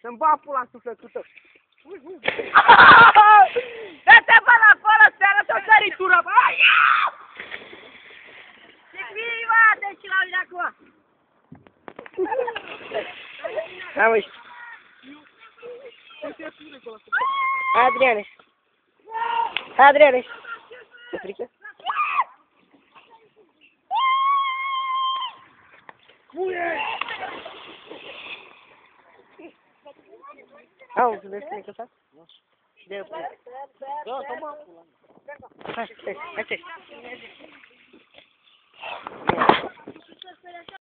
Să-mi bag pula în sufletul tău. Dă-te bă la acolo, să arăt o săritură, bă! Ce fii, bă, deci la uite acum! Hai, măi! Hai, Adriane! Hai, Adriane! Ce frică? Au, să vezi cum e căsat? De eu pune. Da, toma pula. Hai, hai, hai.